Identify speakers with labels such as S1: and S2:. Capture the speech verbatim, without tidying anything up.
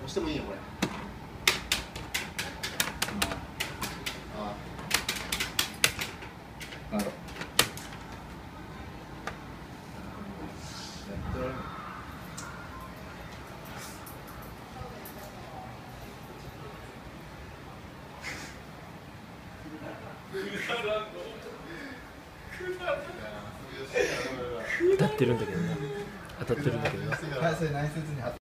S1: してもいいよこれ。ああ。なるほど。
S2: 当たってるんだけどな。当たってるんだけどな。
S3: はい、それ内接に